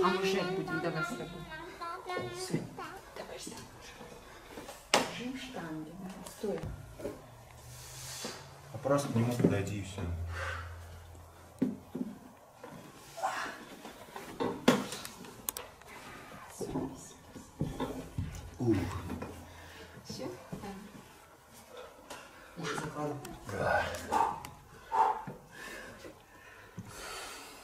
А мы жать будем, давай с тобой. Все, давай ждем. Жим штанги, да? Стой. А просто к нему подойди и все. Все? Уши закладывай.